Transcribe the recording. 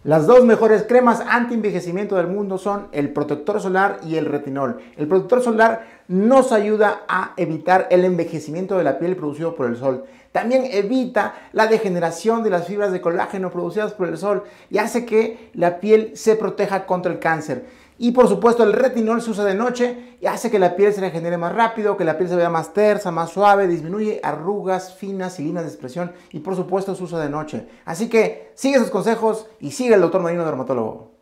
Las dos mejores cremas anti-envejecimiento del mundo son el protector solar y el retinol. El protector solar nos ayuda a evitar el envejecimiento de la piel producido por el sol. También evita la degeneración de las fibras de colágeno producidas por el sol y hace que la piel se proteja contra el cáncer. Y por supuesto el retinol se usa de noche y hace que la piel se regenere más rápido, que la piel se vea más tersa, más suave, disminuye arrugas finas y líneas de expresión y por supuesto se usa de noche. Así que sigue esos consejos y sigue el Dr. Marino Dermatólogo.